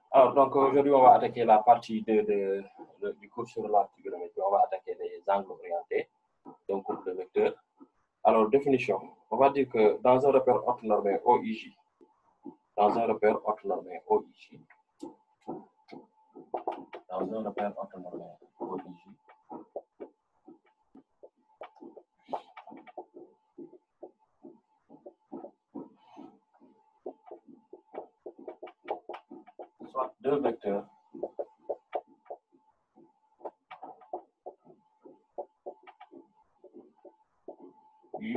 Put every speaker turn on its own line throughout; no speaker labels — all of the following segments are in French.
Alors, donc aujourd'hui, on va attaquer la partie du cours sur la trigonométrie. On va attaquer les angles orientés d'un couple de vecteurs. Alors, définition. On va dire que dans un repère orthonormé OIJ, dans un repère orthonormé OIJ, soit deux vecteurs U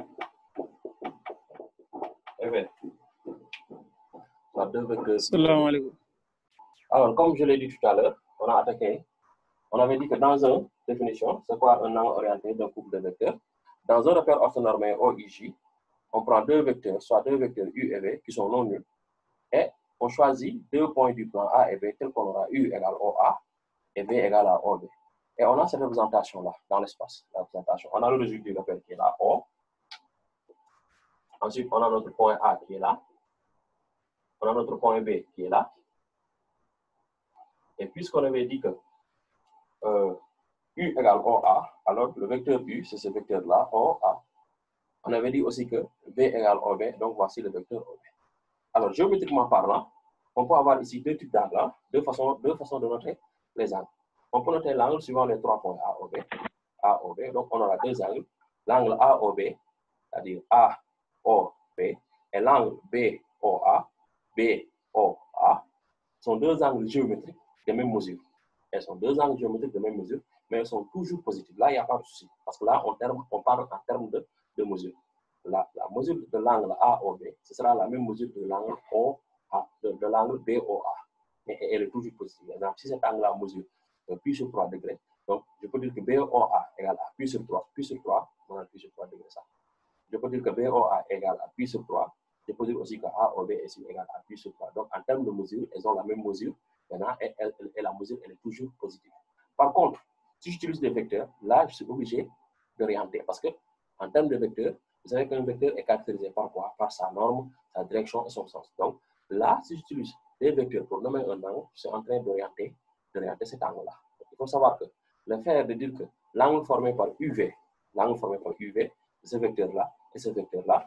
et V. Soit deux vecteurs.
Salam alaikum.
Alors, comme je l'ai dit tout à l'heure, on avait dit que dans une définition, c'est quoi un angle orienté d'un couple de vecteurs? Dans un repère orthonormé OIJ, on prend deux vecteurs, soit deux vecteurs U et V, qui sont non nuls, et on choisit deux points du plan A et B, tel qu'on aura U égale OA et V égale à OB. Et on a cette représentation-là dans l'espace. On a le résultat du repère qui est là, O. Ensuite, on a notre point A qui est là. On a notre point B qui est là. Et puisqu'on avait dit que U égale OA, alors le vecteur U, c'est ce vecteur-là, OA. On avait dit aussi que V égale OB, donc voici le vecteur OB. Alors, géométriquement parlant, on peut avoir ici deux types d'angles, deux façons de noter les angles. On peut noter l'angle suivant les trois points A, O, B. Donc, on aura deux angles. L'angle AOB, c'est-à-dire AOB, et l'angle BOA, BOA, sont deux angles géométriques de même mesure. Elles sont deux angles géométriques de même mesure, mais elles sont toujours positives. Là, il n'y a pas de souci, parce que là, on parle en termes de mesure. La mesure de l'angle AOB, ce sera la même mesure de l'angle de l'angle BOA. Mais elle est toujours positive. Par exemple, si cet angle-là mesure pi sur 3 degrés, donc je peux dire que BOA égale à pi sur 3, on a pi sur 3 degrés ça. Je peux dire que BOA égale à pi sur 3. Je peux dire aussi que AOB est égal à pi sur 3. Donc, en termes de mesure, elles ont la même mesure. Maintenant, et la mesure, elle est toujours positive. Par contre, si j'utilise des vecteurs, là, je suis obligé d'orienter. Parce que, en termes de vecteurs, vous savez qu'un vecteur est caractérisé par quoi? Par sa norme, sa direction et son sens. Donc, là, si j'utilise des vecteurs pour nommer un angle, je suis en train d'orienter cet angle-là. Il faut savoir que le fait de dire que l'angle formé par UV, ce vecteur-là et ce vecteur-là,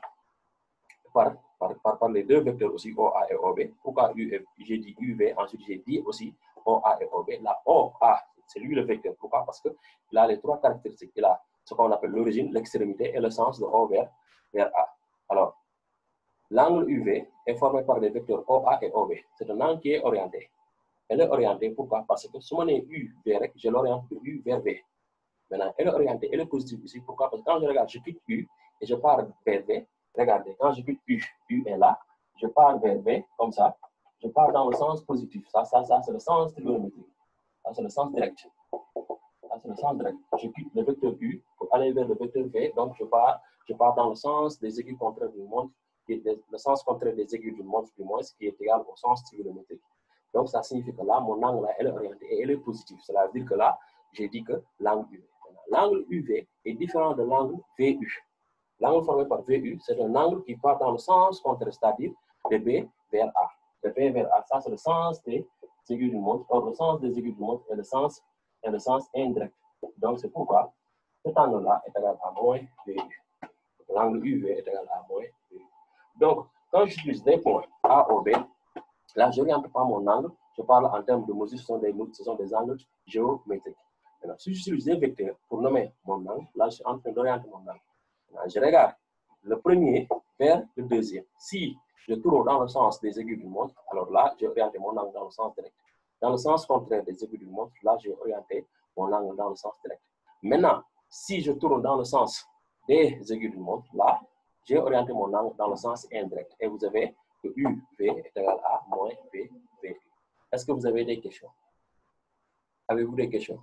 par les deux vecteurs aussi OA et OB. Pourquoi j'ai dit UV, ensuite j'ai dit aussi OA et OB. La OA, c'est lui le vecteur. Pourquoi? Parce qu'il a les trois caractéristiques. Il a ce qu'on appelle l'origine, l'extrémité et le sens de O vers A. Alors, l'angle UV est formé par les vecteurs OA et OB. C'est un angle qui est orienté. Elle est orientée, pourquoi? Parce que si on est U vers, je l'oriente de U vers V. Maintenant, elle est orientée, elle est positive ici. Pourquoi? Parce que quand je regarde, je quitte U et je pars vers V. Regardez, quand je quitte U est là, je pars vers V, comme ça. Je pars dans le sens positif. Ça c'est le sens trigonométrique. Ça, c'est le sens direct. Ça, c'est le sens direct. Je quitte le vecteur U pour aller vers le vecteur V. Donc, je pars dans le sens des aiguilles contraires d'une montre, le sens contraire des aiguilles d'une montre, du moins, qui est égal au sens trigonométrique. Donc, ça signifie que là, mon angle, là, elle est orientée et elle est positive. Cela veut dire que là, j'ai dit que l'angle UV. L'angle UV est différent de l'angle VU. L'angle formé par VU, c'est un angle qui part dans le sens contraire, c'est-à-dire de B vers A. De B vers A, ça c'est le sens des aiguilles d'une montre. Or, le sens des aiguilles d'une montre est le sens indirect. Donc, c'est pourquoi cet angle-là est égal à moins VU. L'angle UV est égal à moins VU. Donc, quand j'utilise des points A ou B, là, je n'oriente pas mon angle, je parle en termes de mesure, ce sont des angles géométriques. Maintenant, si j'utilise des vecteurs pour nommer mon angle, là, je suis en train d'orienter mon angle. Maintenant, je regarde le premier vers le deuxième. Si je tourne dans le sens des aiguilles d'une montre, alors là, j'ai orienté mon angle dans le sens direct. Dans le sens contraire des aiguilles d'une montre, là, j'ai orienté mon angle dans le sens direct. Maintenant, si je tourne dans le sens des aiguilles d'une montre, là, j'ai orienté mon angle dans le sens indirect. Et vous avez que UV est égal à moins VVU. Est-ce que vous avez des questions? Avez-vous des questions?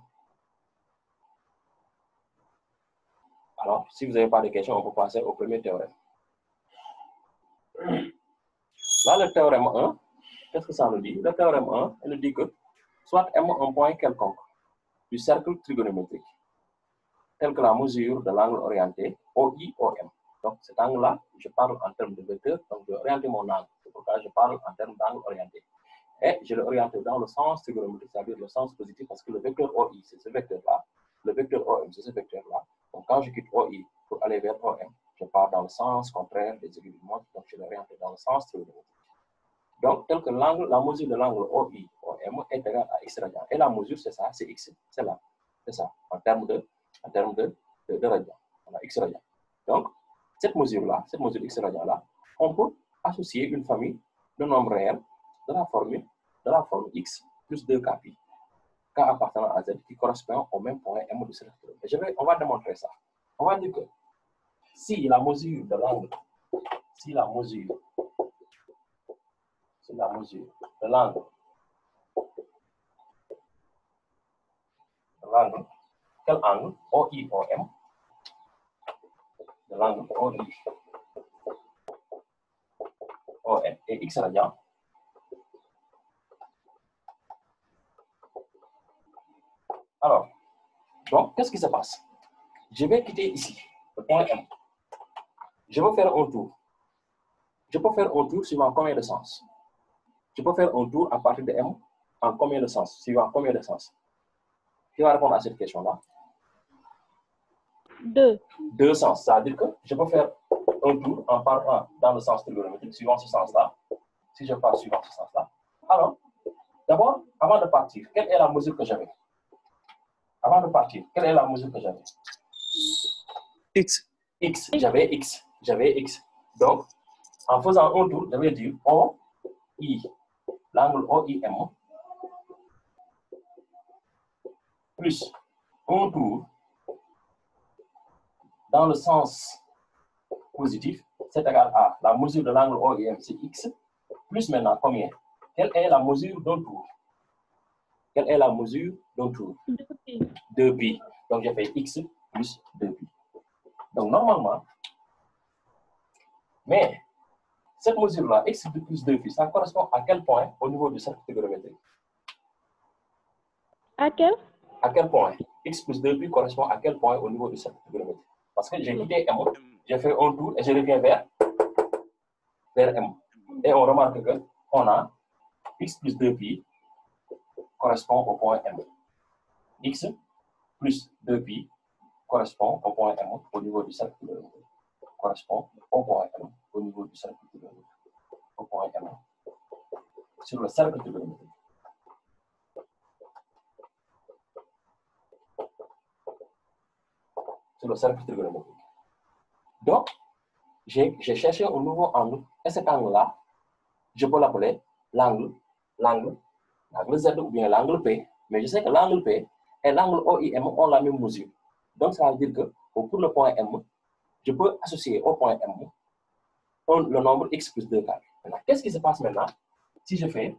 Alors, si vous n'avez pas de questions, on peut passer au premier théorème. Là, le théorème 1, qu'est-ce que ça nous dit? Le théorème 1, il nous dit que soit M un point quelconque du cercle trigonométrique, tel que la mesure de l'angle orienté OI-OM. Donc, cet angle-là, je parle en termes de vecteur, donc je vais orienter mon angle. C'est pourquoi je parle en termes d'angle orienté. et je l'ai orienté dans le sens trigonométrique, c'est-à-dire le sens positif, parce que le vecteur OI, c'est ce vecteur-là, le vecteur OM, c'est ce vecteur-là. Donc, quand je quitte OI pour aller vers OM, je pars dans le sens contraire des aiguilles du montre, donc je l'ai orienté dans le sens trigonométrique. Donc, tel que l'angle, la mesure de l'angle OI, OM est égale à x radian. Et la mesure, c'est ça, c'est x, c'est là, c'est ça, en termes de radian, on a x radian. Donc, cette mesure-là, cette mesure x radian-là, on peut associer une famille de nombres réels de la forme x plus 2k pi, k appartenant à z, qui correspond au même point M de ce rectangle. On va démontrer ça. On va dire que si la mesure de l'angle, de l'angle, quel angle OI, OM, de l'angle OI, OM et x radian, alors, donc, qu'est-ce qui se passe? Je vais quitter ici, le point M. Je vais faire un tour. Je peux faire un tour suivant combien de sens? Je peux faire un tour à partir de M en combien de sens? Suivant combien de sens? Qui va répondre à cette question-là?
2.
2 sens. C'est-à-dire que je peux faire un tour en partant dans le sens trigonométrique, suivant ce sens-là. Si je pars suivant ce sens-là. Alors, d'abord, avant de partir, quelle est la mesure que j'avais? Avant de partir, quelle est la mesure que j'avais?
X.
X. J'avais X. Donc, en faisant un tour, je vais dire OI, l'angle OIM, plus un tour dans le sens positif, c'est égal à la mesure de l'angle OIM, c'est X, plus maintenant combien? Quelle est la mesure d'un tour? 2pi. Donc, j'ai fait X plus 2pi. Donc, normalement, mais cette mesure-là, X plus 2pi, ça correspond à quel point au niveau du cercle trigonométrique?
À quel?
À quel point? X plus 2pi correspond à quel point au niveau du cercle trigonométrique? Parce que j'ai quitté M, j'ai fait un tour et je reviens vers M. Et on remarque qu'on a X plus 2pi correspond au point M. X plus 2pi correspond au point M au niveau du cercle trigonométrique. Correspond au point M au niveau du cercle trigonométrique. Au point M sur le cercle trigonométrique. Sur le cercle trigonométrique. Donc, j'ai cherché un nouveau angle. Et cet angle-là, je peux l'appeler l'angle Z ou bien l'angle P. Mais je sais que l'angle P et l'angle OIM ont la même mesure. Donc, ça veut dire que pour le point M, je peux associer au point M le nombre x plus 2k. Qu'est-ce qui se passe maintenant? Si je fais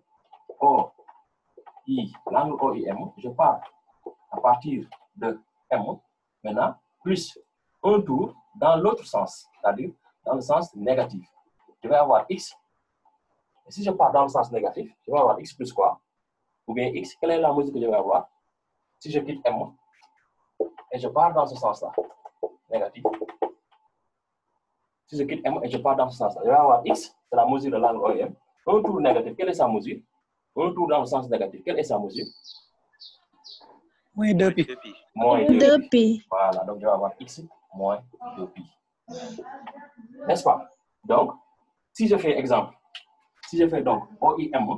l'angle OIM, je pars à partir de M, maintenant, plus un tour dans l'autre sens, c'est-à-dire dans le sens négatif. Je vais avoir x. Et si je pars dans le sens négatif, je vais avoir x plus quoi? Ou bien x, quelle est la mesure que je vais avoir? Si je quitte M et je pars dans ce sens-là, négatif. Si je quitte M et je pars dans ce sens-là, je vais avoir x, c'est la mesure de l'angle OIM. Un tour négatif, quelle est sa mesure? Un tour dans le sens négatif, quelle est sa mesure?
Moins 2pi.
Moins
2pi.
Voilà, donc je vais avoir x moins 2pi. N'est-ce pas? Donc, si je fais exemple, si je fais donc OIM,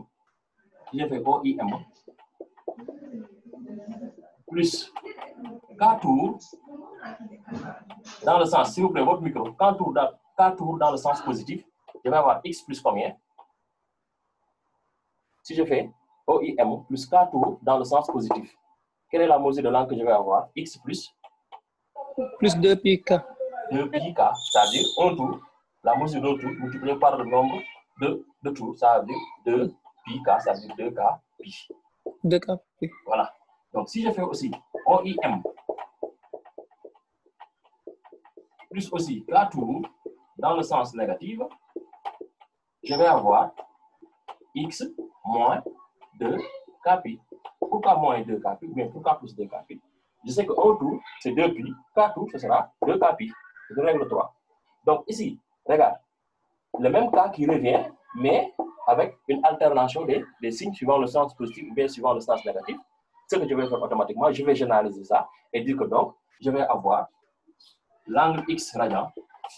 plus K tour dans le sens, s'il vous plaît, votre micro, K tour dans le sens positif, je vais avoir x plus combien? Si je fais OIM plus K tour dans le sens positif, quelle est la mesure de l'angle que je vais avoir? X plus
2pi K.
2pi K, c'est-à-dire un tour, la mesure d'un tour multiplié par le nombre de tours, ça veut dire 2pi K, ça veut dire 2K pi.
2K pi.
Voilà. Donc, si je fais aussi OIM plus aussi K tour dans le sens négatif, je vais avoir x moins 2K pi. Pourquoi moins 2K pi ou bien pourquoi plus 2K pi? Je sais que un tour, c'est 2 pi. K tour, ce sera 2K pi. C'est règle 3. Donc ici, regarde, le même cas qui revient mais avec une alternation des signes suivant le sens positif ou bien suivant le sens négatif. Ce que je vais faire automatiquement, je vais généraliser ça et dire que donc, je vais avoir l'angle X radian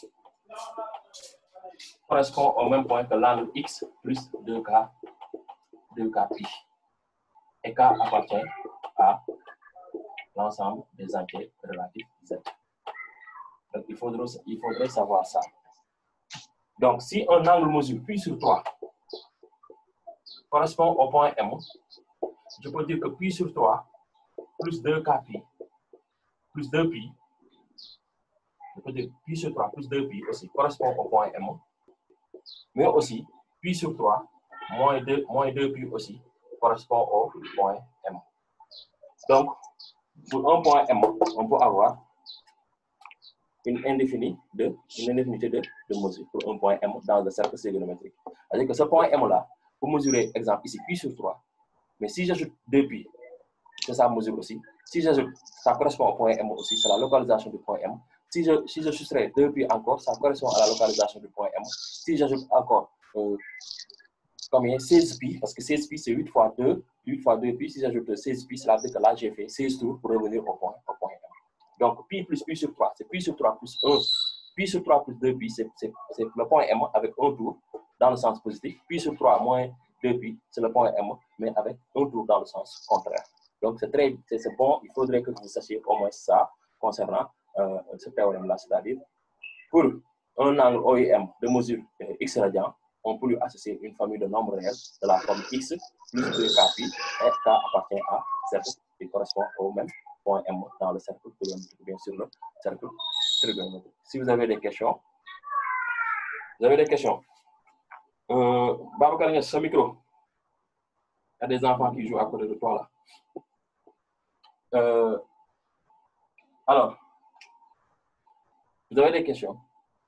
correspond au même point que l'angle X plus 2K pi. Et K appartient à l'ensemble des entiers relatifs Z. Donc, il faudrait savoir ça. Donc, si un angle mesure pi sur 3 correspond au point M, je peux dire que pi sur 3 plus 2K pi plus 2 pi, je peux dire pi sur 3 plus 2 pi aussi correspond au point M, mais aussi pi sur 3 moins 2 pi aussi correspond au point M. Donc, pour un point M, on peut avoir une indéfinité de mesure pour un point M dans le cercle trigonométrique. C'est-à-dire que ce point M-là, pour mesurer, exemple, ici, pi sur 3, mais si j'ajoute 2 pi, c'est ça mesure aussi. Si j'ajoute, ça correspond au point M aussi, c'est la localisation du point M. Si je soustrais 2 pi encore, ça correspond à la localisation du point M. Si j'ajoute encore combien 16 pi, parce que 16 pi c'est 8 fois 2 pi, si j'ajoute 16 pi, cela veut dire que là j'ai fait 16 tours pour revenir au point M. Donc pi plus pi sur 3, c'est pi sur 3 plus 1. Pi sur 3 plus 2 pi, c'est le point M avec un tour dans le sens positif. Pi sur 3 moins 2 pi, c'est le point M, mais avec un tour dans le sens contraire. Donc c'est bon, il faudrait que vous sachiez au moins ça concernant ce théorème-là, c'est-à-dire pour un angle OIM de mesure X radian, on peut lui associer une famille de nombres réels de la forme X plus 2K pi, et K appartient à Z qui correspond au même point M dans le cercle trigonométrique, bien sûr le cercle trigonométrique. Si vous avez des questions, Babacar Niass, ce micro. Il y a des enfants qui jouent à côté de toi là. Alors, vous avez des questions?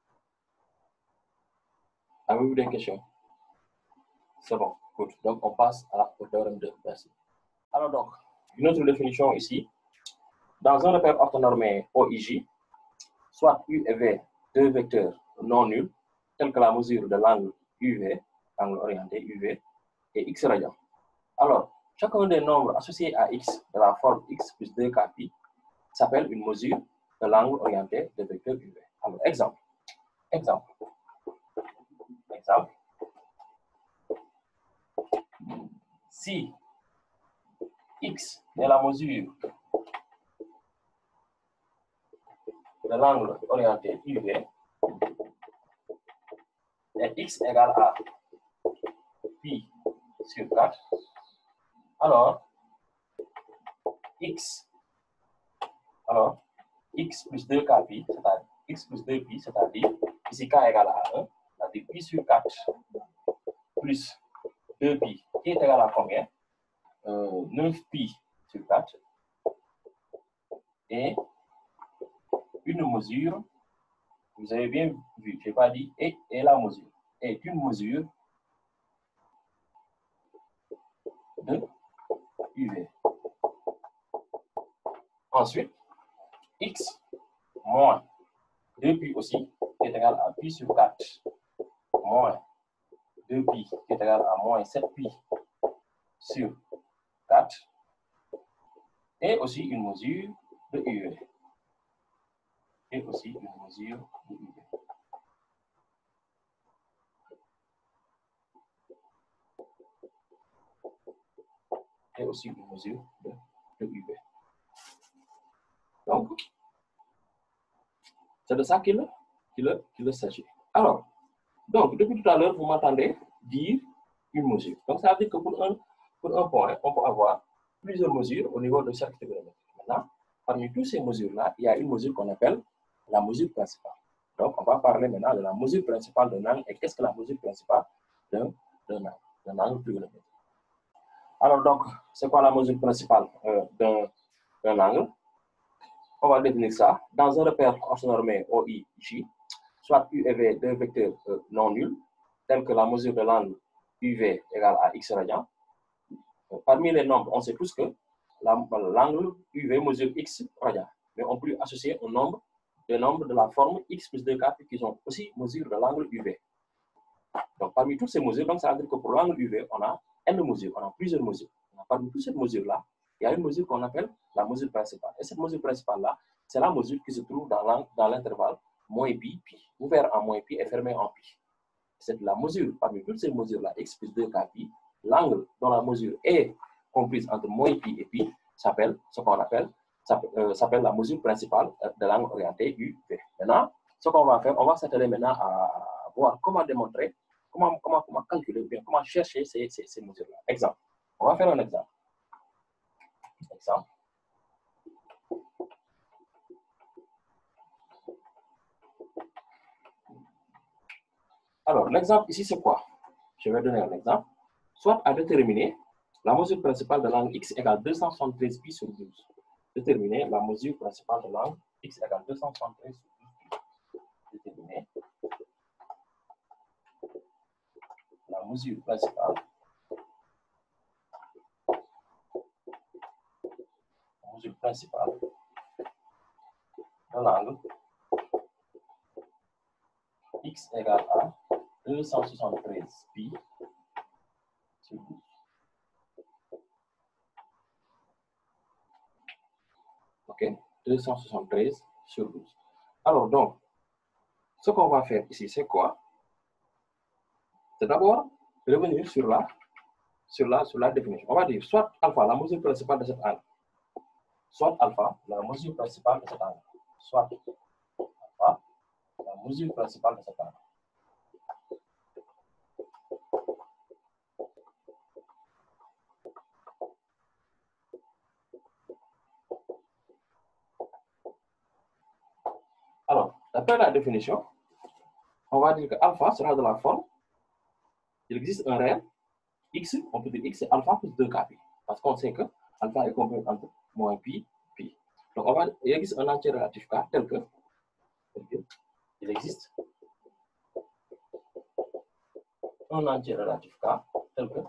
Avez-vous des questions? C'est bon. Good. Donc, on passe au théorème 2. Merci. Alors, donc, une autre définition ici. Dans un repère orthonormé OIJ, soit U et V, deux vecteurs non nuls, tels que la mesure de l'angle UV, angle orienté UV, et X radian. Alors, chacun des nombres associés à X de la forme X plus 2K pi s'appelle une mesure de l'angle orienté de vecteur UV. Alors, exemple. Si X est la mesure de l'angle orienté UV et X égale à pi sur 4, alors X plus 2K pi, c'est-à-dire X plus 2 pi, c'est-à-dire ici K égale à 1, c'est-à-dire pi sur 4 plus 2 pi, qui est égal à combien? 9 pi sur 4 et une mesure, vous avez bien vu, je n'ai pas dit et la mesure, est une mesure de UV. Ensuite, X moins 2 pi aussi, qui est égal à pi sur 4 moins 2 pi, qui est égal à moins 7 pi sur 4, et aussi une mesure de UV. Et aussi une mesure de UV. Et aussi une mesure de UV. Donc, c'est de ça qu'il s'agit. Alors, donc, depuis tout à l'heure, vous m'entendez dire une mesure. Donc, ça veut dire que pour un point, on peut avoir plusieurs mesures au niveau de chaque trigonométrie. Maintenant, parmi toutes ces mesures-là, il y a une mesure qu'on appelle la mesure principale. Donc, on va parler maintenant de la mesure principale d'un angle. Et qu'est-ce que la mesure principale d'un angle trigonométrique? Alors, donc, c'est quoi la mesure principale d'un angle? On va définir ça dans un repère orthonormé OIJ, soit U et V, deux vecteurs non nuls, tels que la mesure de l'angle UV égale à X radian. Parmi les nombres, on sait tous que l'angle UV mesure X radian, mais on peut associer des nombres de la forme X plus 2K qui sont aussi mesure de l'angle UV. Donc, parmi toutes ces mesures, donc, ça veut dire que pour l'angle UV, on a N mesures, on a plusieurs mesures. Parmi toutes ces mesures-là, il y a une mesure qu'on appelle la mesure principale. Et cette mesure principale-là, c'est la mesure qui se trouve dans l'intervalle moins pi, pi, ouvert en moins pi et fermé en pi. C'est la mesure, parmi toutes ces mesures-là, x plus 2k pi, l'angle dont la mesure est comprise entre moins pi et pi s'appelle ce qu'on appelle la mesure principale de l'angle orienté UV. Maintenant, ce qu'on va faire, on va s'atteler maintenant à voir comment démontrer, comment calculer, bien, comment chercher ces mesures-là. Exemple. On va faire un exemple. Alors, l'exemple ici, c'est quoi? Je vais donner un exemple. Soit à déterminer la mesure principale de l'angle x égale 273 pi sur 12. Déterminer la mesure principale de l'angle x égale 273 sur 12. Déterminer la mesure principale de l'angle x égale à 273 pi sur 12. OK, 273 sur 12. Alors, donc, ce qu'on va faire ici, c'est quoi? C'est d'abord revenir sur la définition. On va dire soit alpha, la mesure principale de cet angle. Soit alpha, la mesure principale de cet angle. Soit alpha, la mesure principale de cet angle. Alors, d'après la définition, on va dire que alpha sera de la forme, il existe un réel, x, on peut dire x c'est alpha plus 2k pi. Parce qu'on sait que alpha est compris entre moins pi, pi. Donc, il existe un entier relatif k tel que il existe un entier relatif k tel que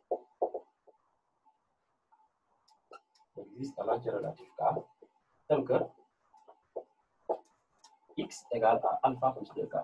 x égale à alpha plus 2k.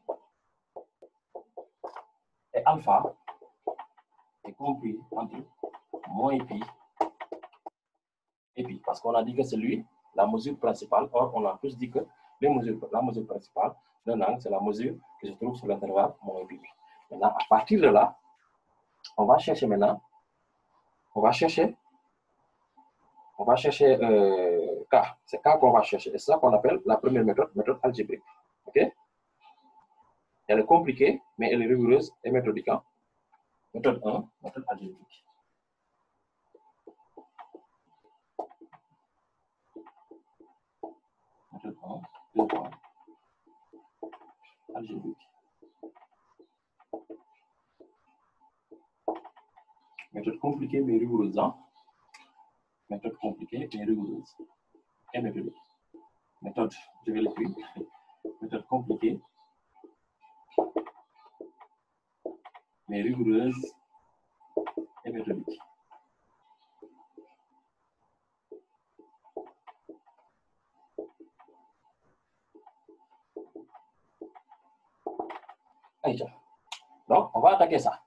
Et alpha est compris entre moins pi et pi. Parce qu'on a dit que c'est lui la mesure principale. Or, on a tous dit que la mesure principale d'un angle, c'est la mesure qui se trouve sur l'intervalle moins pi. Maintenant, à partir de là, on va chercher maintenant, on va chercher K. C'est K qu'on va chercher. Et c'est ça qu'on appelle la première méthode algébrique. OK? Elle est compliquée, mais elle est rigoureuse et méthodique. Hein? Méthode 1, méthode algébrique. Méthode 1, 2 points. Algébrique. Méthode compliquée mais rigoureuse. Hein? Méthode compliquée mais rigoureuse. Et méthodique. Méthode, je vais l'écrire. Méthode compliquée mais rigoureuse et méthodique. Donc, on va attaquer ça.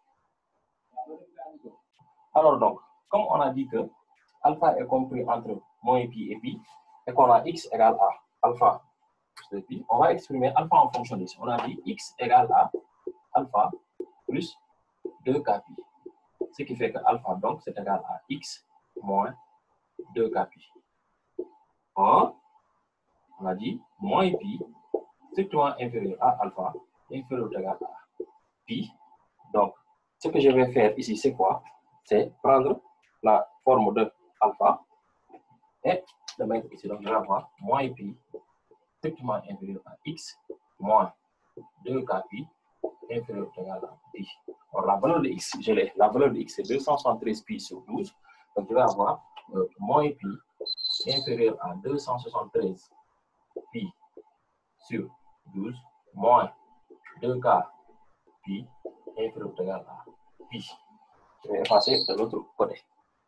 Alors donc, comme on a dit que alpha est compris entre moins pi et pi, et qu'on a x égale à alpha plus 2 pi, on va exprimer alpha en fonction d'ici. On a dit x égale à alpha plus 2k pi. Ce qui fait que alpha, donc, c'est égal à x moins 2k pi. Or, on a dit moins pi, strictement inférieur à alpha, inférieur ou égal à pi. Donc, ce que je vais faire ici, c'est quoi? C'est prendre la forme de alpha et de mettre ici. Donc, je vais avoir moins pi strictement inférieur à x moins 2k pi inférieur ou égal à pi. Alors, la valeur de x, je l'ai. La valeur de x, c'est 273 pi sur 12. Donc, je vais avoir moins pi inférieur à 273 pi sur 12 moins 2k pi inférieur ou égal à pi. Je vais effacer de l'autre côté.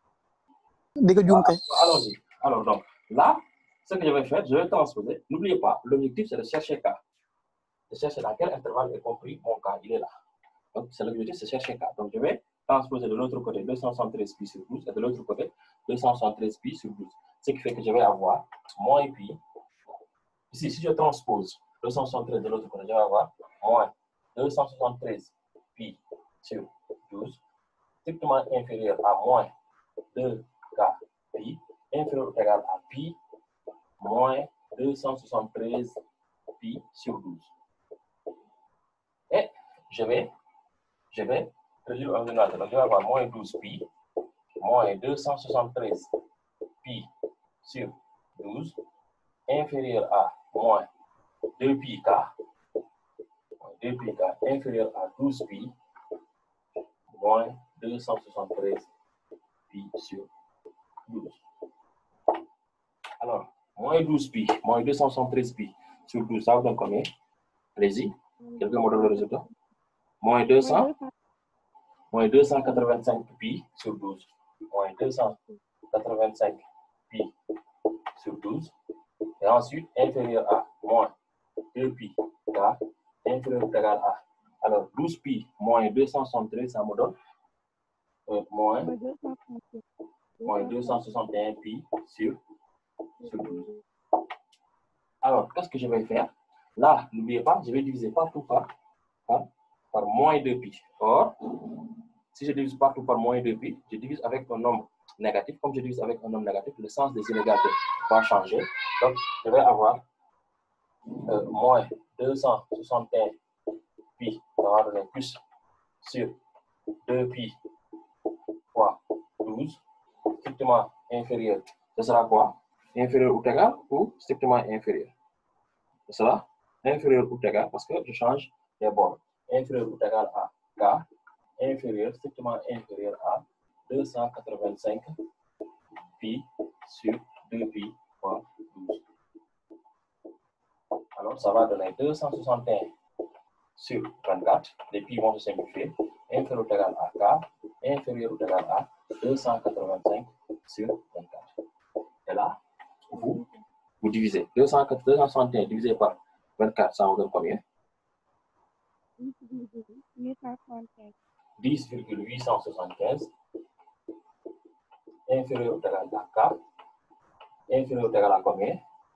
Allons-y. Alors, donc, là, ce que je vais faire, je vais transposer. N'oubliez pas, l'objectif, c'est de chercher K. De chercher dans quel intervalle est compris mon K. Il est là. Donc, c'est l'objectif, c'est chercher K. Donc, je vais transposer de l'autre côté 273 pi sur 12 et de l'autre côté 273 pi sur 12. Ce qui fait que je vais avoir moins pi. Ici, si je transpose 273 de l'autre côté, je vais avoir moins 273 pi sur 12, strictement inférieur à moins 2K pi, inférieur ou égal à pi, moins 273 pi sur 12. Et je vais réduire un dénominateur. Donc, je vais avoir moins 12 pi, moins 273 pi sur 12, inférieur à moins 2 pi k, 2 pi k, inférieur à 12 pi, moins 273 pi sur 12. Alors, moins 12 pi, moins 273 pi sur 12, ça vous donne combien? Allez-y, quelqu'un me donne le résultat. Moins 285 pi sur 12, moins 285 pi sur 12, et ensuite inférieur à moins 2 pi k, inférieur ou égal à. Alors, 12 pi moins 273, ça me donne moins 261 pi sur 12. Alors, qu'est-ce que je vais faire? Là, n'oubliez pas, je vais diviser partout par moins 2 pi. Or, si je divise partout par moins 2 pi, je divise avec un nombre négatif. Comme je divise avec un nombre négatif, le sens des inégalités va changer. Donc, je vais avoir moins 261 pi, ça va donner plus sur 2 pi fois 12, strictement inférieur. Ce sera quoi? Inférieur ou égal ou strictement inférieur? Ce sera inférieur ou égal parce que je change les bords. Inférieur ou égal à K, inférieur, strictement inférieur à 285 pi sur 2 pi fois 12. Alors, ça va donner 261 sur 24. Les pi vont se simplifier. Inférieur ou égal à K, inférieur ou égal à 285 sur 24. Et là, vous divisez. 261 divisé par 24, ça vous donne combien? 10,875 inférieur ou égal à K, inférieur ou égal à combien?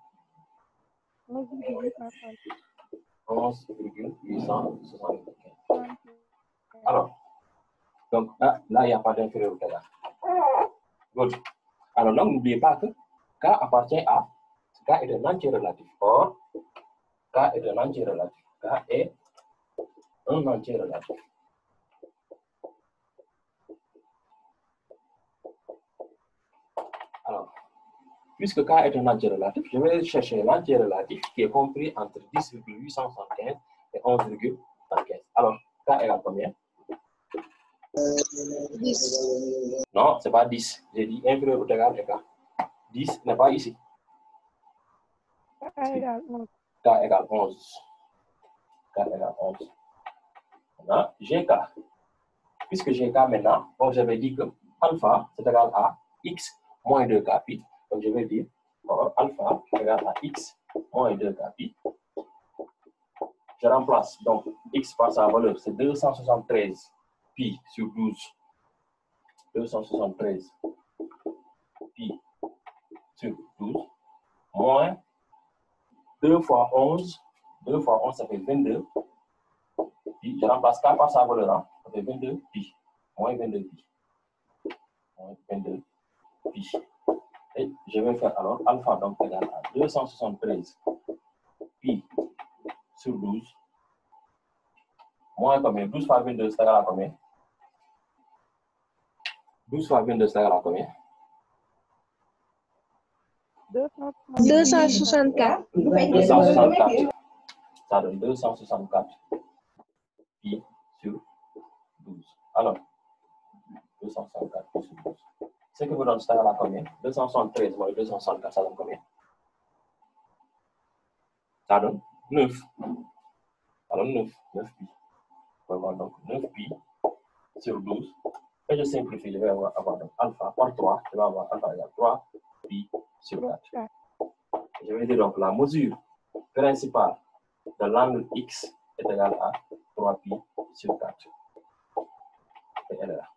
11,875. Alors, donc là, il n'y a pas d'inférieur ou égal. Good. Alors, donc, n'oubliez pas que K appartient à K est un entier relatif. Or, K est un entier relatif. K est un entier relatif. Alors, puisque K est un entier relatif, je vais chercher l'entier relatif qui est compris entre 10,875 et 11,75. Alors, K égale combien?
10.
Non, ce n'est pas 10. J'ai dit inférieur ou égal à K. 10 n'est pas ici.
K égale 11.
K égale 11. K égale 11. Maintenant, GK. Puisque GK maintenant, donc j'avais dit que alpha, c'est égal à x moins 2K pi. Donc je vais dire alpha égale à x moins 2K pi. Je remplace donc x par sa valeur, c'est 273 pi sur 12. 273 pi sur 12 moins 2 fois 11. 2 fois 11, ça fait 22 pi. Je remplace K par sa valeur, hein, ça fait 22 pi. Moins 22 pi. Moins 22 pi. Et je vais faire alors alpha donc égal à 273 pi sur 12 moins combien? 12 fois 22, c'est égal à combien? 12 fois 22, c'est égal à combien?
264.
264. Ça donne 264 pi sur 12. Alors, 264 pi sur 12. Ce que vous donne, c'est égal à combien? 273 moins 264, ça donne combien? Ça donne 9. Ça donne 9. 9 pi. Vraiment, donc 9 pi sur 12. Et je simplifie, je vais avoir donc alpha par 3. Je vais avoir alpha égale 3 pi sur 4. Je vais dire donc la mesure principale de l'angle X est égale à 3 pi sur 4. et elle est là.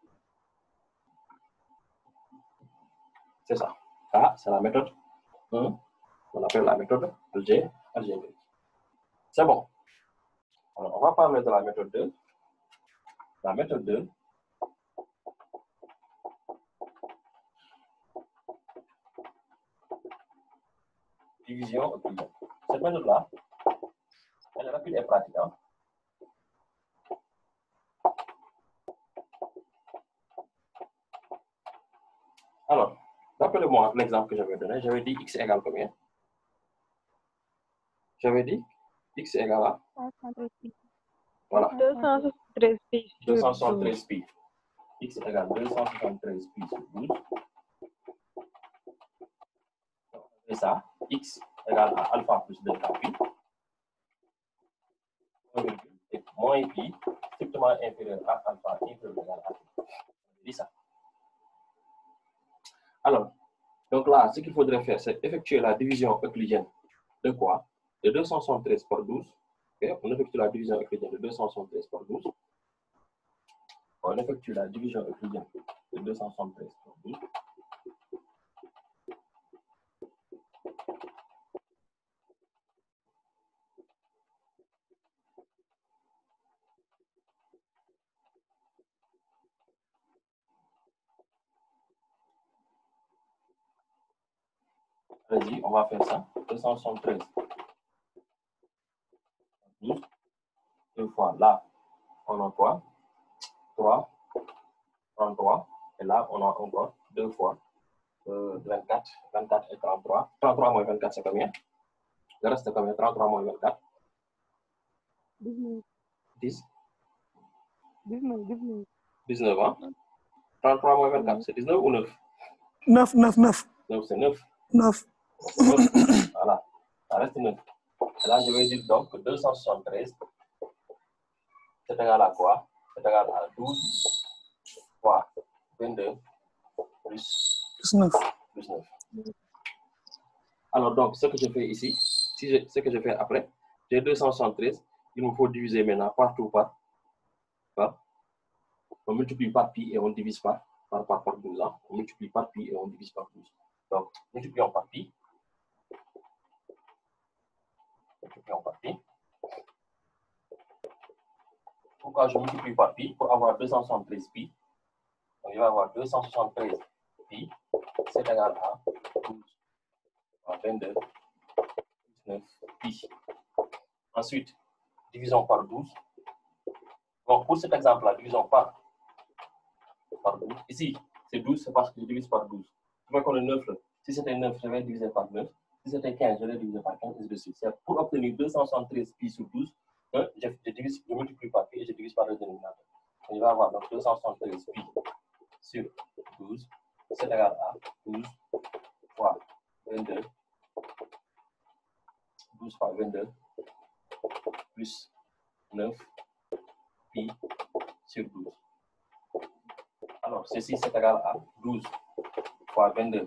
C'est ça. Ça, c'est la méthode 1. On appelle la méthode algébrique. C'est bon. Alors, on va parler de la méthode 2. La méthode 2, division euclidienne. Cette méthode-là, elle est rapide et pratique. Hein? Alors, rappelez-moi l'exemple que j'avais donné. J'avais dit x égale combien? J'avais dit x égale à... Voilà.
273 pi.
273 pi. X égale 273 pi sur 12. Et ça, x égale à alpha plus delta pi. Et moins pi, strictement inférieur à alpha, inférieur à pi. On dit ça. Alors, donc là, ce qu'il faudrait faire, c'est effectuer la division euclidienne de quoi? De 273 par 12. Okay? On effectue la division euclidienne de 273 par 12. On effectue la division euclidienne de 273 par 12. Vas-y, on va faire ça. 273 par 12. Une fois là, on a quoi? 3, 33. Et là, on a encore 2 fois 24. 24 et 33. 33 moins 24, c'est combien? Le reste, c'est combien? 33 moins 24.
19.
10.
19.
19, hein? 33 moins 24, c'est 19 ou 9?
9, 9, 9.
9, c'est 9.
9.
9. Voilà, ça reste 9. Et là, je vais dire donc que 273, c'est égal à quoi? C'est égal à 12 fois 22 plus
9.
9. Alors, donc, ce que je fais ici, ce que je fais après, j'ai 273, il me faut diviser maintenant partout par. On multiplie par pi et on divise par 12 ans. On multiplie par pi et on divise par 12. Donc, multiplions par pi. Multiplions par pi. Pourquoi je multiplie par pi? Pour avoir 273 pi. Donc, je vais avoir 273 pi. C'est égal à 12 fois 22 plus 9 pi. Ensuite, divisons par 12. Donc, pour cet exemple-là, divisons par 12. Ici, c'est 12, c'est parce que je divise par 12. Tu vois qu'on est 9 là. Si c'était 9, je vais diviser par 9. Si c'était 15, je vais diviser par 15, et ainsi de suite. C'est pour obtenir 273 pi sur 12, je multiplie par pi et je divise par le dénominateur. Je vais avoir donc 273 pi sur 12, c'est égal à 12 fois 22, 12 fois 22, plus 9 pi sur 12. Alors, ceci, c'est égal à 12 fois 22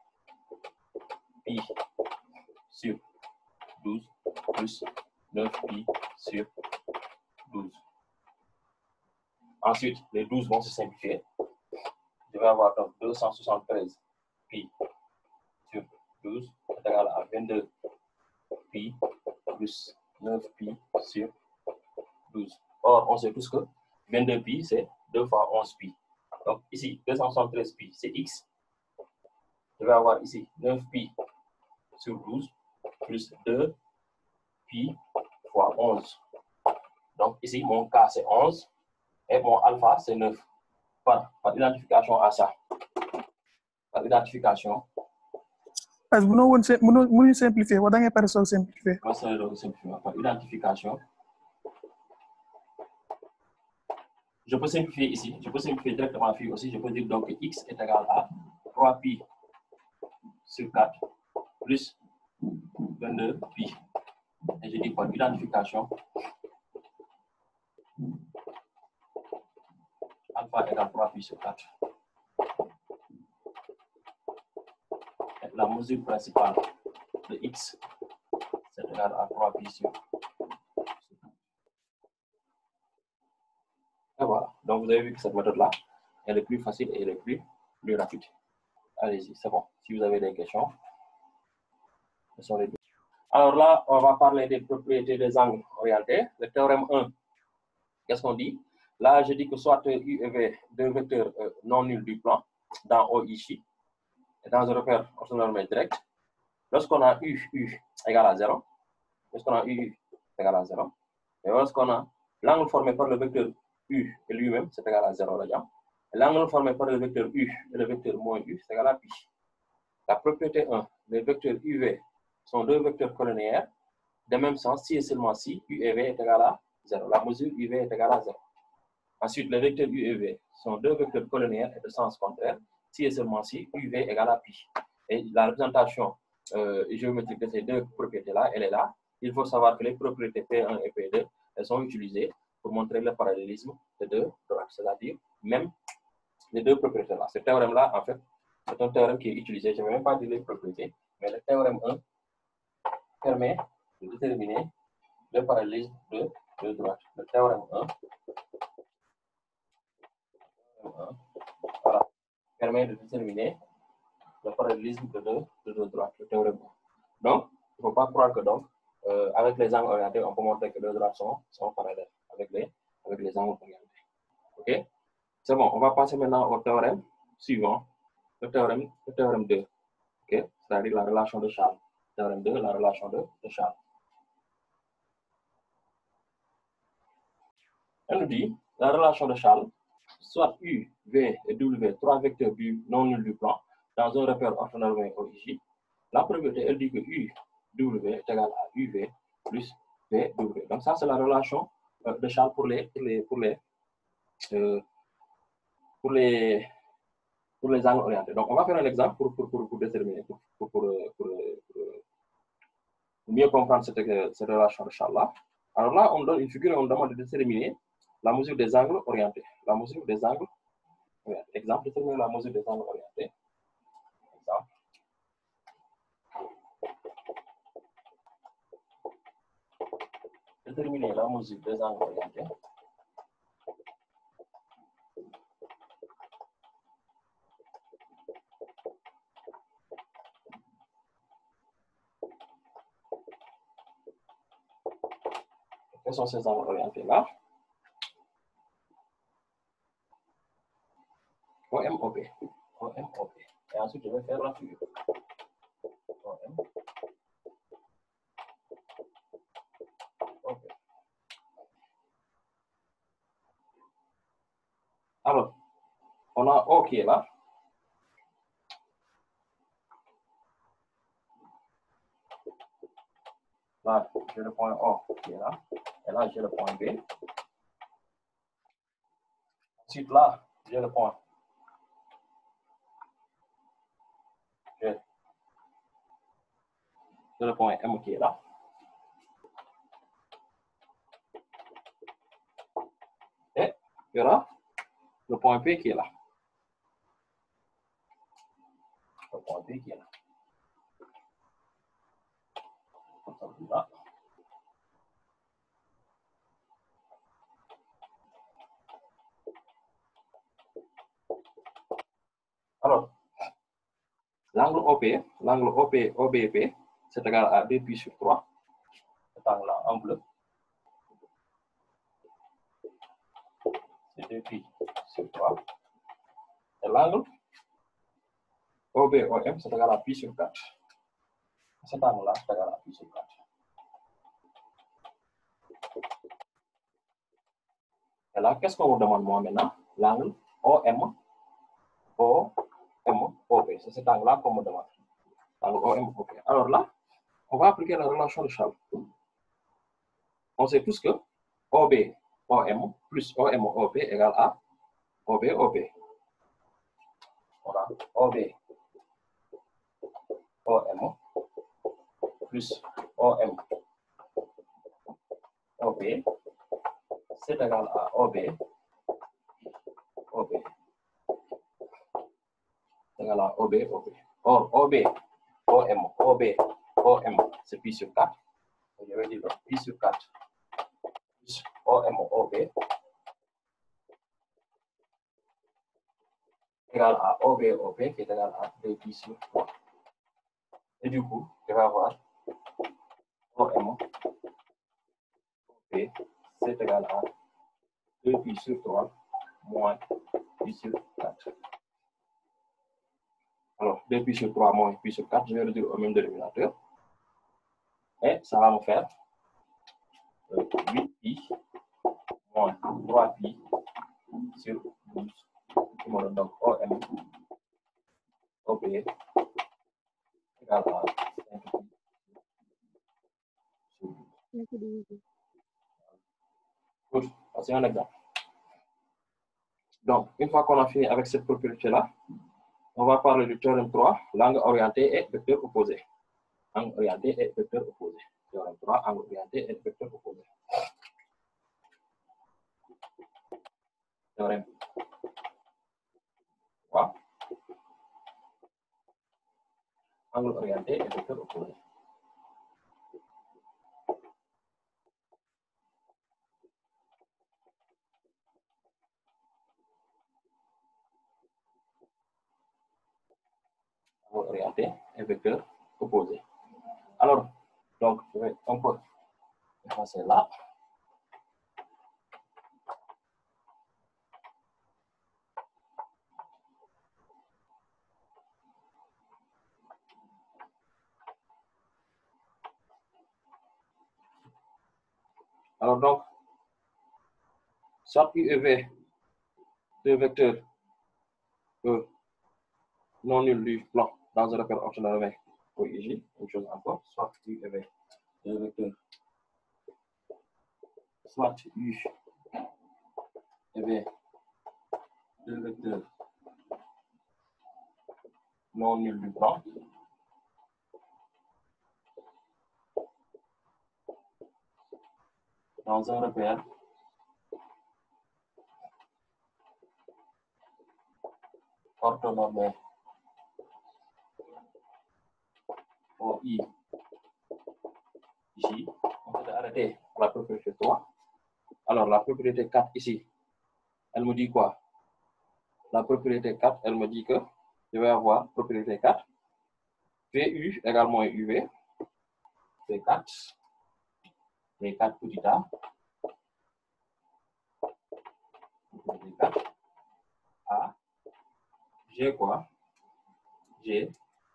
pi sur 12 plus 9 pi sur 12. Ensuite, les 12 vont se simplifier. Je vais avoir donc 273 pi sur 12 est égal à 22 pi plus 9 pi sur 12. Or, on sait tous que 22 pi, c'est 2 fois 11 pi. Donc, ici, 273 pi, c'est x. Je vais avoir ici 9 pi sur 12 plus 2 pi fois 11. Donc, ici, mon K, c'est 11 et mon alpha, c'est 9. Par identification à ça. Par identification.
Parce que nous simplifier. Vous avez pas simplifier.
Par identification. Je peux simplifier ici. Je peux simplifier directement ici aussi. Je peux dire donc que x est égal à 3 pi sur 4 plus 22 pi. Et je dis par identification, alpha égale 3 pi sur 4. Et la mesure principale de x, c'est égal à 3 pi sur 4. Et voilà. Donc, Donc, vous avez vu que cette méthode-là, elle est plus facile et elle est plus rapide. Allez-y, c'est bon. Si vous avez des questions, ce sont les deux. Alors là, on va parler des propriétés des angles orientés. Le théorème 1, qu'est-ce qu'on dit? Là, je dis que soit U et V, deux vecteurs non nuls du plan, dans O ici, et dans un repère orthonormé direct. Lorsqu'on a U égale à 0, lorsqu'on a U égale à 0, et lorsqu'on a l'angle formé par le vecteur U et lui-même, c'est égal à 0, l'angle formé par le vecteur U et le vecteur moins U, c'est égal à pi. La propriété 1, les vecteurs UV sont deux vecteurs collinéaires. De même sens, si et seulement si U et V est égal à 0. La mesure UV est égale à 0. Ensuite, les vecteurs U et V sont deux vecteurs collinéaires et de sens contraire. Si et seulement si UV est égal à pi. Et la représentation géométrique de ces deux propriétés-là, elle est là. Il faut savoir que les propriétés P1 et P2, elles sont utilisées pour montrer le parallélisme de deux droites, c'est-à-dire même les deux propriétés-là. Ce théorème-là, en fait, c'est un théorème qui est utilisé. Je ne vais même pas dire les propriétés, mais le théorème 1 permet de déterminer le parallélisme de deux droites. Le théorème 1, voilà, permet de déterminer le parallélisme de deux droites. Le théorème 1. Donc, il ne faut pas croire que donc, avec les angles orientés, on peut montrer que deux droites sont parallèles avec les angles orientés. OK? C'est bon, on va passer maintenant au théorème suivant, le théorème 2. OK? C'est-à-dire la relation de Charles. Théorème 2, la relation de Charles. Elle nous dit, la relation de Charles, soit U, V et W, trois vecteurs non nuls du plan, dans un repère orthonormé OIJ. La propriété, elle dit que U, W est égal à UV plus V, W. Donc ça, c'est la relation de Charles pour les angles orientés. Donc, on va faire un exemple pour déterminer, pour mieux comprendre cette relation de Charles-là. Alors là, on donne une figure et on demande de déterminer la mesure des angles orientés. La mesure des angles orientés. Exemple, déterminer la mesure des angles orientés. Exemple. Déterminer la mesure des angles orientés. Quels sont ces angles orientés-là? OMOP. OMOP. Et ensuite, je vais faire la figure. OMOP. Alors, on a O qui est là. Là, j'ai le point O qui est là. Et là, j'ai le point B. Ensuite, là, j'ai le point G. J'ai le point M qui est là. Et il y aura le point P qui est là. Le point P qui est là. Là. Alors, l'angle OBP, c'est égal à 2pi sur 3. Cet angle-là en bleu. C'est 2pi sur 3. Et l'angle OBOM, c'est égal à pi sur 4. Cet angle-là, c'est égal à pi sur 4. Et là, qu'est-ce qu'on vous demande moi maintenant? L'angle OM, OP. C'est cet angle-là qu'on me demande. L'angle OM, OP. Alors là, on va appliquer la relation de Charles. On sait tous que OB, OM plus OM, OP égale à OB, OP. Voilà, OB, OM plus OM, OP, c'est égal à OB, OP. C'est égal à OB, OP. Or, OB, OM, c'est pi sur 4. Je vais dire pi sur 4 plus OM, OP égale à OB qui est égal à 2pi sur 3. Et du coup, je vais avoir OM OP, c'est égal à 2pi sur 3 moins pi sur 4. Alors, 2pi sur 3 moins pi sur 4, je vais réduire au même dénominateur. Et ça va me faire 8pi moins 3pi sur 12. Donc, OM OP égale à 5pi sur 12. Good. C'est un exemple. Donc, une fois qu'on a fini avec cette propriété-là, on va parler du théorème 3, l'angle orienté et vecteur opposé. Angle orienté et vecteur opposé. Théorème 3, angle orienté et vecteur opposé. Théorème 3, angle orienté et vecteur opposé. Angle orienté et vecteur opposé. Alors, donc, je vais encore effacer là. Alors, donc, soit U et V, deux vecteurs non nuls du plan dans un repère optionnel avec OIJ, une chose encore, soit U et V, deux vecteurs, soit U et V, deux vecteurs non nuls du plan dans un repère orthonormé OIJ. On s'est arrêté à la propriété 3. Alors, la propriété 4 ici, elle me dit quoi? La propriété 4, elle me dit que je vais avoir propriété 4, VU égale moins UV, V4 petit a, V4 A, G quoi? G,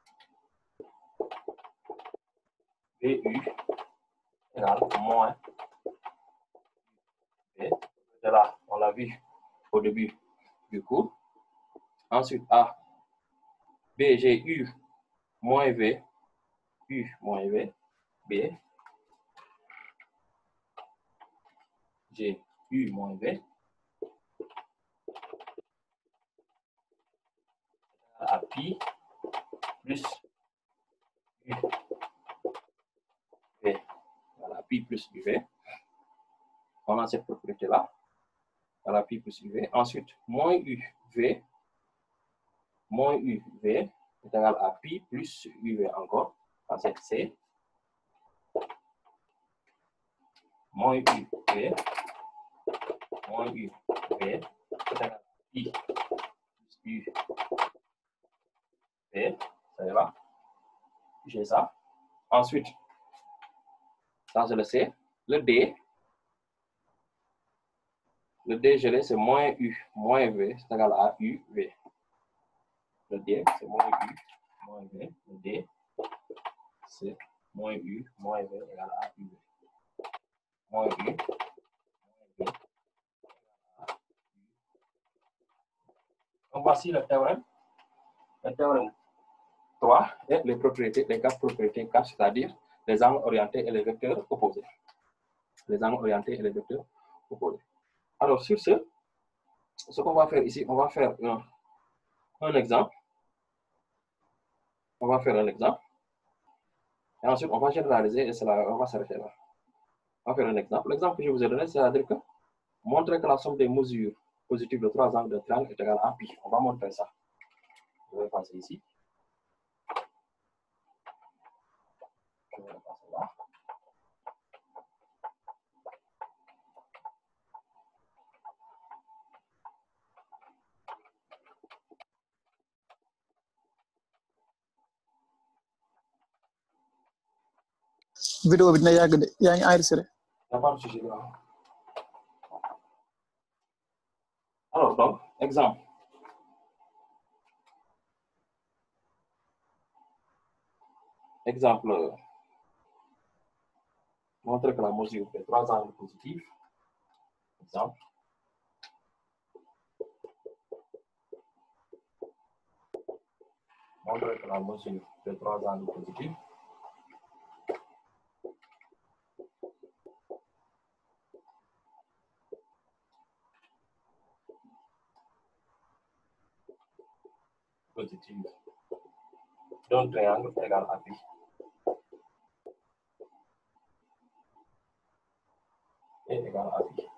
VU égale moins V. De là, on l'a vu au début du cours. Ensuite, A, B, G, U moins V, U moins V, B, G, U moins V, à pi plus U, V. Voilà, pi plus UV. On a cette propriété-là. Voilà, pi plus UV. Ensuite, moins UV, moins UV est égal à pi plus UV encore. C'est C. Moins UV, moins UV est égal à pi plus UV. Ça y va. J'ai ça. Ensuite, ça je le sais. Le D, je l'ai, c'est moins U, moins V, c'est égal à UV. Le D, c'est moins U, moins V. Le D, c'est moins U, moins V égale à UV. Moins U, moins V. Donc voici le théorème 3 et les propriétés, les 4 propriétés 4, c'est-à-dire les angles orientés et les vecteurs opposés. Les angles orientés et les vecteurs opposés. Alors sur ce qu'on va faire ici, on va faire un exemple. On va faire un exemple. Et ensuite, on va généraliser et cela, on va s'arrêter là. On va faire un exemple. L'exemple que je vous ai donné, c'est-à-dire que montrer que la somme des mesures positives de 3 angles de triangle est égale à pi. On va montrer ça. Je vais passer ici. Je vais passer là.
vidéo bi dina yàgg de yaa ngi enregistré.
Y a pas de sujet là. Alors, donc, exemple. Exemple, montrer que la mesure fait 3 angles positifs. Exemple. Montrer que la mesure fait 3 angles positifs. Positif d'un triangle égal à pi. Et égal à pi.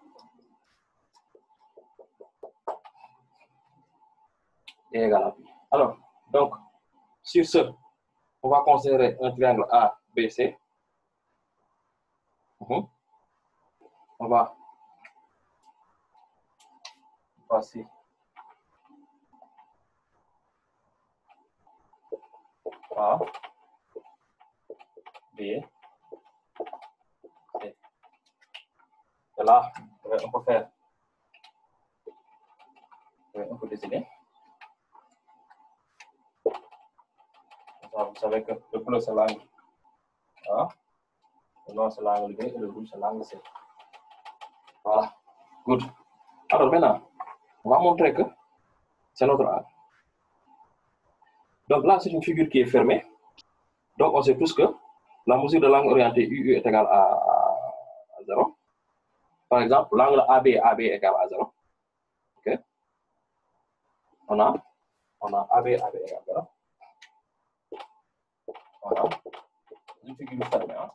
Et égal à pi. Alors, donc, sur ce, on va considérer un triangle ABC. On va passer A, B, C. Et là, on peut faire, on peut dessiner. Vous savez que le bleu c'est l'angle A, le noir c'est l'angle B et le rouge c'est l'angle C. Voilà, good. Alors maintenant, on va montrer que c'est notre angle. Donc là, c'est une figure qui est fermée. Donc on sait tous que la mesure de l'angle orienté UU est égale à 0. Par exemple, l'angle AB est égal à 0. Ok. On a AB égale à 0. Voilà. Une figure fermée. Hein?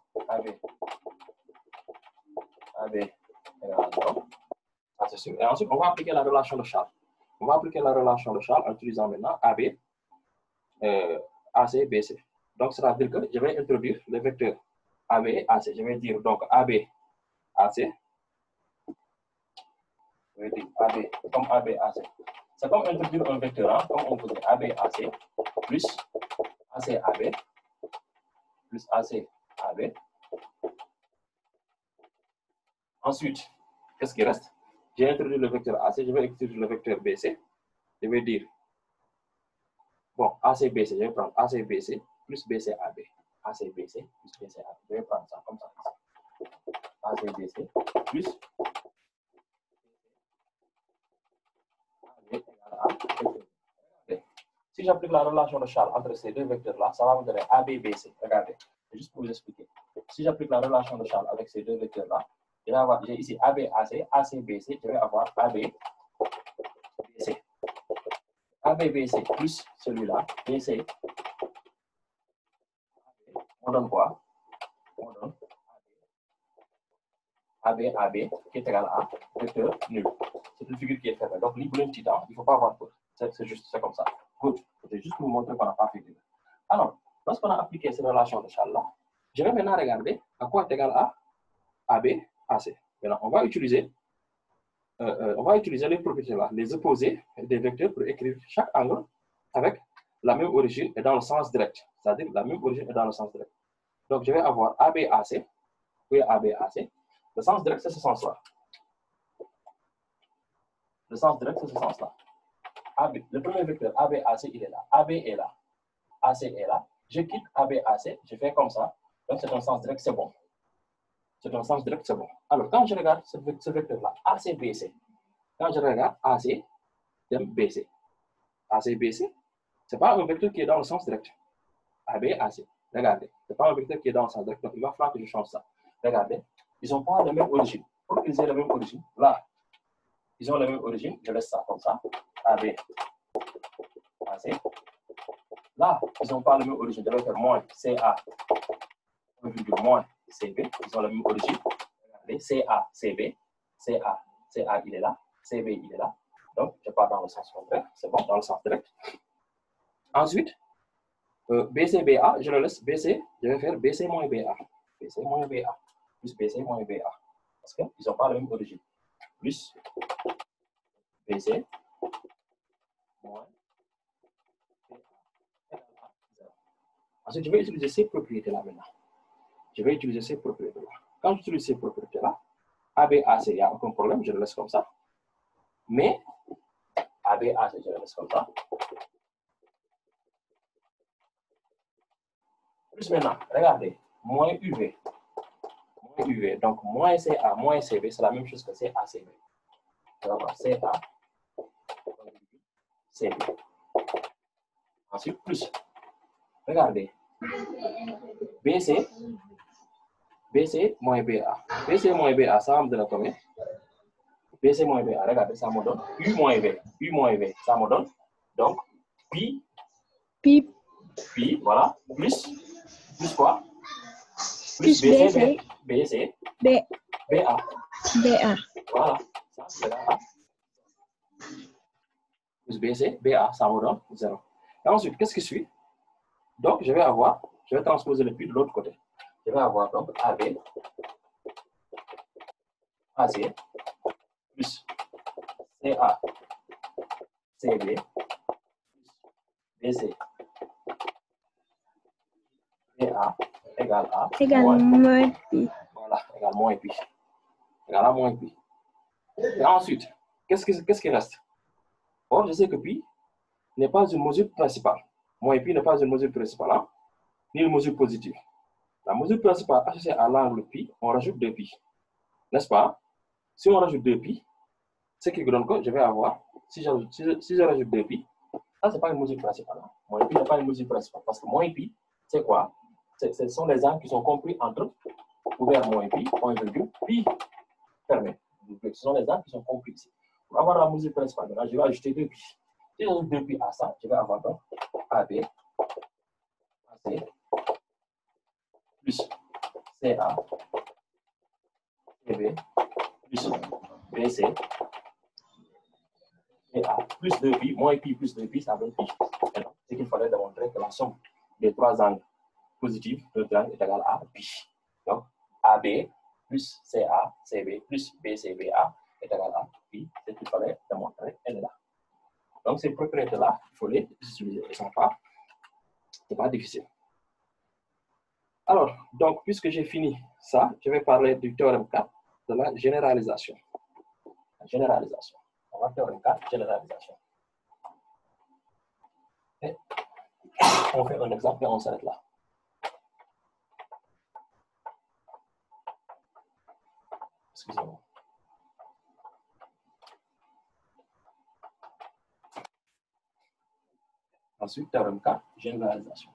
AB égale à 0. Ah, c'est sûr. Et ensuite, on va appliquer la relation de Charles. On va appliquer la relation de Charles en utilisant maintenant AB, AC, BC. Donc, c'est-à-dire que je vais introduire les vecteurs AB et AC. Je vais dire donc AB, AC. Je vais dire AB comme AB, AC. C'est comme introduire un vecteur, hein, comme on faisait AB, AC, plus AC, AB, plus AC, AB. Ensuite, qu'est-ce qui reste? J'ai introduit le vecteur AC, je vais introduire le vecteur BC. Je vais dire, bon, AC-BC, je vais prendre AC-BC plus BC-AB. AC-BC plus BC-AB. Je vais prendre ça comme ça. AC-BC plus AB égale à B. Si j'applique la relation de Charles entre ces deux vecteurs-là, ça va me donner AB-BC. Regardez, c'est juste pour vous expliquer. Si j'applique la relation de Charles avec ces deux vecteurs-là, j'ai ici AB-AC, AC-BC, je vais avoir AB-BC. AB-BC plus celui-là, BC, on donne quoi? On donne AB, qui est égal à vecteur nul. C'est une figure qui est fermée. Donc, libre petit temps, il ne faut pas avoir peur. C'est juste, c'est comme ça. Good. C'est juste pour vous montrer qu'on n'a pas fait de. Alors, lorsqu'on a appliqué cette relation de Charles-là, je vais maintenant regarder à quoi est égal à AB, AC. Maintenant, on va utiliser les propriétés-là, les opposés des vecteurs pour écrire chaque angle avec la même origine et dans le sens direct. C'est-à-dire la même origine et dans le sens direct. Donc, je vais avoir AB, AC. Où est AB, AC? Le sens direct, c'est ce sens-là. Le sens direct, c'est ce sens-là. AB, le premier vecteur AB, AC, il est là. AB est là. AC est là. Je quitte AB, AC, je fais comme ça. Donc, c'est un sens direct, c'est bon. C'est un sens direct, c'est bon. Alors, quand je regarde ce vecteur-là, AC, BC, quand je regarde AC, BC. AC, BC, ce n'est pas un vecteur qui est dans le sens direct. AB, AC. Regardez, ce n'est pas un vecteur qui est dans le sens direct. Donc, il va falloir que je change ça. Regardez, ils n'ont pas la même origine. Pour qu'ils aient la même origine, là, ils ont la même origine, je laisse ça comme ça. AB, AC. Là, ils n'ont pas la même origine, je vais faire moins CA, moins CB. Ils ont la même origine. Regardez, CA, CB. CA, il est là. CB, il est là. Donc, je pars dans le sens contraire. C'est bon, dans le sens direct. Ensuite, BC, BA, je le laisse BC. Je vais faire BC moins BA. BC moins BA. Plus BC moins BA. Parce qu'ils n'ont pas la même origine. Plus BC moins BA. Ensuite, je vais utiliser ces propriétés-là maintenant. je vais utiliser ces propriétés-là. Quand j'utilise ces propriétés-là, ABAC, il n'y a aucun problème, je le laisse comme ça. Mais ABAC, je le laisse comme ça. Plus maintenant, regardez, moins UV. Moins UV. Donc, moins CA, moins CB, c'est la même chose que CACB. On va voir CA, CB. Ensuite, plus. Regardez. BC, BC moins BA. BC moins BA, ça me donne combien? BC moins BA, regardez, ça me donne U moins V. U moins V, ça me donne. Donc, pi.
Pi.
Pi, voilà. Plus quoi?
Plus BC.
BC.
B.
BA.
BA.
Voilà. Ça, c'est là. Plus BC, BA, ça me donne 0. Et ensuite, qu'est-ce qui suit? Donc, je vais transposer le pi de l'autre côté. Je vais avoir donc AB, AC, plus CA, CB, plus BC, BA, égale à
Moins pi.
Voilà, égale moins pi. Égale à moins pi. Et ensuite, qu'est-ce qui reste? Or, je sais que pi n'est pas une mesure principale. Moins pi n'est pas une mesure principale, hein, ni une mesure positive. La mesure principale associée à l'angle pi, on rajoute 2pi. N'est-ce pas? Si on rajoute 2pi, ce qui donne que je vais avoir, si je rajoute 2pi, ça, ce n'est pas une mesure principale. Hein. Moins pi n'est pas une mesure principale. Parce que moins pi, c'est quoi? Ce sont les angles qui sont compris entre ouvert moins pi, point virgule, pi fermé. Ce sont les angles qui sont compris ici. Pour avoir la mesure principale, maintenant, je vais ajouter 2pi. Si j'ajoute 2pi à ça, je vais avoir donc AB, AC, plus CA, CB, plus BC, CA, plus 2pi, moins pi plus 2pi, ça donne pi. C'est qu'il fallait démontrer que la somme des trois angles positifs de triangle est égale à pi. Donc, AB plus CA, CB plus BCBA est égal à pi. C'est ce qu'il fallait démontrer, elle est là. Donc, ces propriétés-là, il faut les utiliser. Elles ne sont pas, c'est pas difficile. Alors, donc, puisque j'ai fini ça, je vais parler du théorème 4 de la généralisation. La généralisation. On va théorème 4, généralisation. Et on fait un exemple et on s'arrête là. Excusez-moi. Ensuite, théorème 4, généralisation.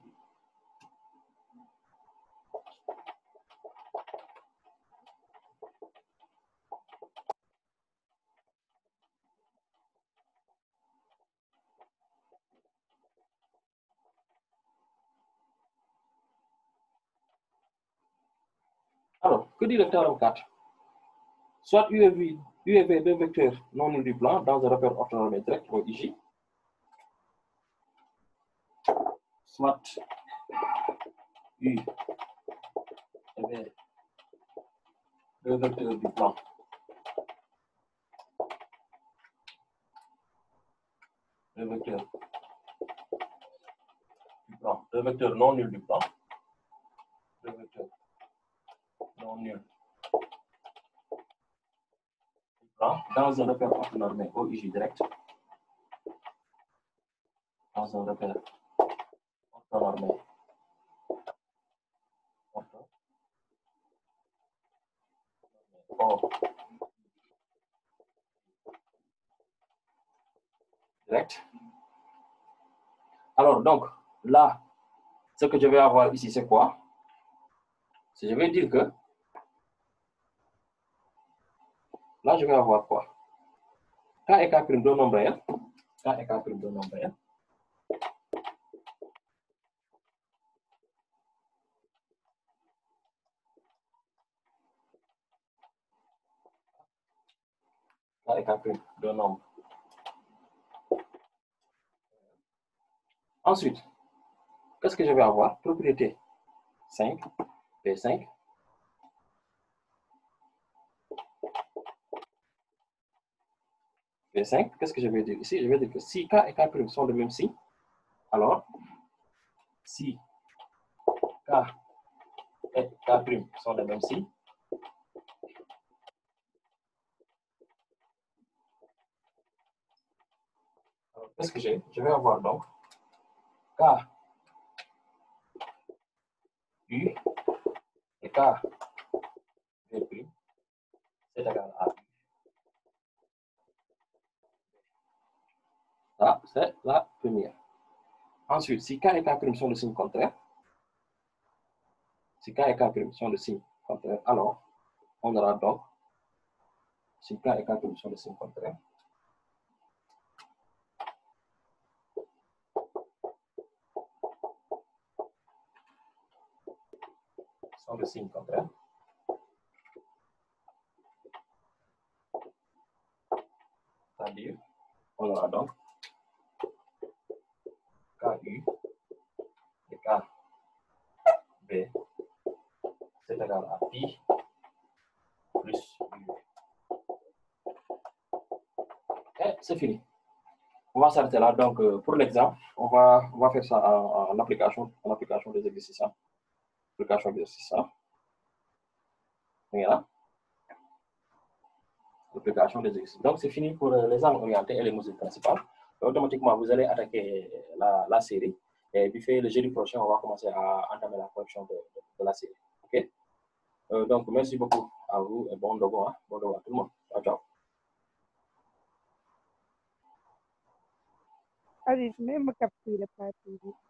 Alors, que dit le théorème 4? Soit U et V, deux vecteurs non nuls du plan dans un repère orthonormé direct, OIJ. Soit U et V, deux vecteurs du plan. Deux vecteurs du plan. Deux vecteurs non nuls du plan. Deux vecteurs non nuls du plan dans un repère orthonormé OIJ direct. Dans un repère orthonormé. Direct. Alors, donc, là, ce que je vais avoir ici, c'est quoi? Je vais dire que là, je vais avoir quoi? K et K' deux nombres réels. K et K' deux nombres réels. K et K' deux nombres. Ensuite, qu'est-ce que je vais avoir? Propriété 5, P5. P5, qu'est-ce que je vais dire ici? Je vais dire que si K et K' sont de même signe, alors si K et K' sont les mêmes signes. Qu'est-ce que j'ai? Je vais avoir donc K, U et K, V', c'est égal à U. Ça, c'est la première. Ensuite, si K et K' sont de signe contraire, si K et K' sont de signe contraire, alors on aura donc, si K et K' sont de signe contraire, sont de signe contraire, c'est-à-dire, on aura donc KU et KB, c'est égal à pi plus U. Et c'est fini. On va s'arrêter là. Donc, pour l'exemple, on va faire ça en application des exercices. Application des exercices. Voilà. L'application des exercices. Donc, c'est fini pour les angles orientés et les mesures principales. Et automatiquement, vous allez attaquer la série. Et puis, le jeudi prochain, on va commencer à entamer la correction de la série. OK? Donc, merci beaucoup à vous et bon dogo. Bon dogo à tout le monde. Ciao, ciao.
Allez, je vais me capturer la partie.